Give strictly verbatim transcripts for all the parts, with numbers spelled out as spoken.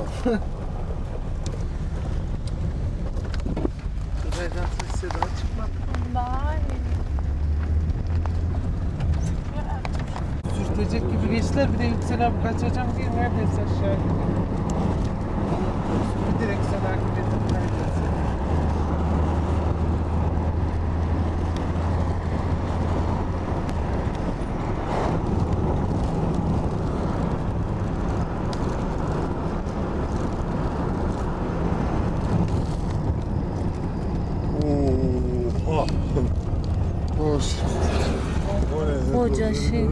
Şuradan sesi daha çıkmadı. Daha iyi. Sürtecek gibi geçtiler. Bir de Yüksel abi kaçacağım diye neredeyse aşağı gidiyor. Bir direksiyon takip edin neredeyse. Oha. Hoş. Koca şey.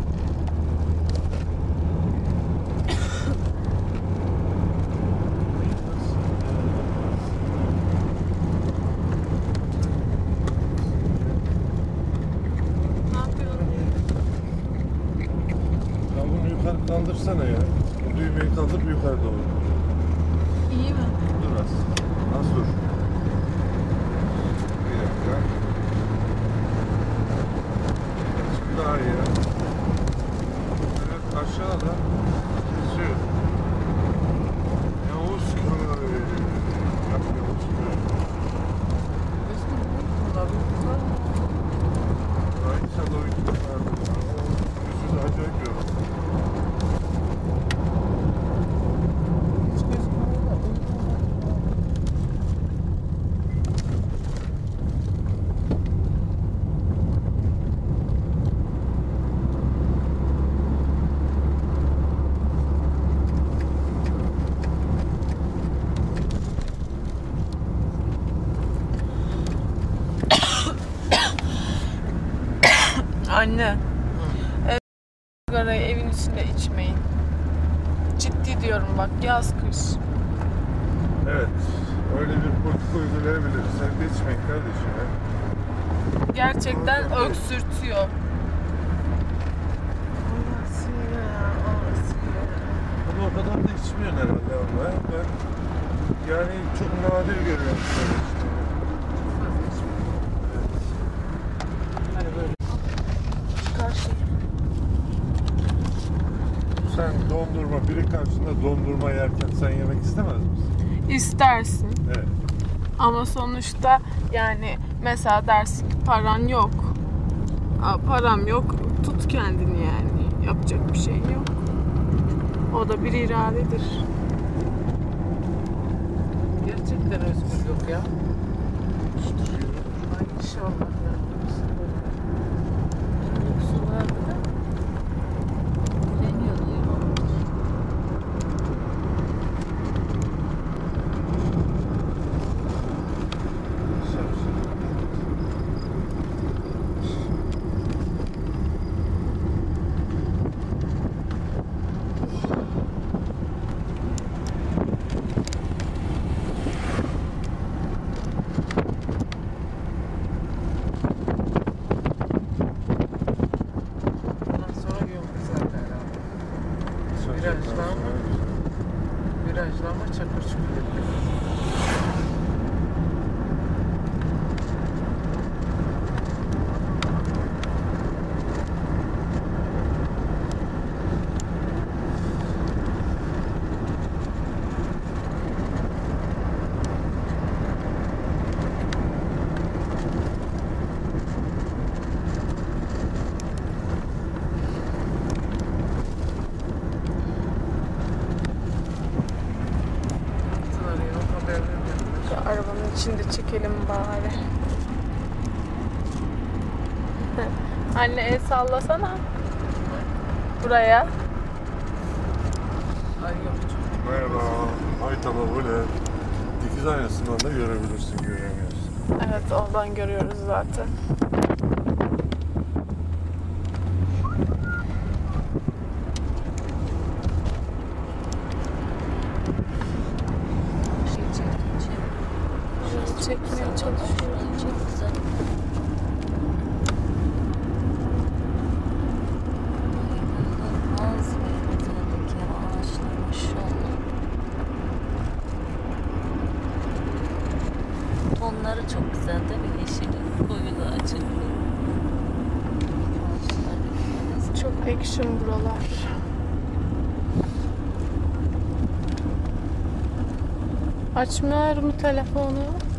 Kaldırsana ya. Bu düğmeyi kaldır yukarı doğru. İyi mi? Dur az. Az dur. Bir dakika. Şimdi daha iyi ya. Evet aşağıda. Kesiyor. Yavuz köy. Yap Yavuz köy. Ayça da uyudu. Yüzü de acayip yok. Anne. Evet, sigarayı evin içinde içmeyin. Ciddi diyorum bak, yaz kış. Evet. Öyle bir politika uygulayabiliriz. Sen de içmeyin kardeşim ya. Gerçekten öksürtüyor. Ama o kadar da içmiyor herhalde ama ben yani çok nadir görüyorum şöyle işte. Evet. Hani böyle. Karşı. Sen dondurma, biri karşında dondurma yerken sen yemek istemez misin? İstersin. Evet. Ama sonuçta yani mesela dersin ki paran yok. Aa, param yok. Tut kendini yani. Yapacak bir şey yok. O da bir iradedir. Gerçekten özgür yok ya. Ay inşallah. Su vardı da deniyordu ya. Virajlama çakır çukur yapıyoruz. Arabanın içinde çekelim bari. Anne el sallasana. Buraya. Ay yok. Merhaba. Ay tamam böyle. Dikiz aynasından da görebilirsin, göremiyorsun. Evet, oradan görüyoruz zaten. Çekmeye çalışıyorum. Çok güzel. Az bir tadındaki ağaçlar maşallah. Tonları çok güzel değil mi? Yeşili, koyulu, açıklı. Çok action buralar. Açmıyor mu telefonu?